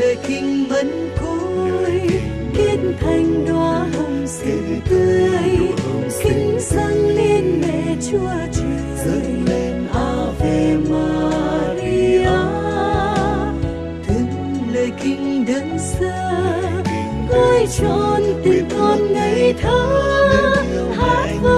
lời kinh mân côi kết thành đóa hồng xinh tươi, kính dâng lên mẹ Chúa Trời, Ave Maria. Từng lời kinh đơn sơ gói trọn tình con ngây thơ, hát vang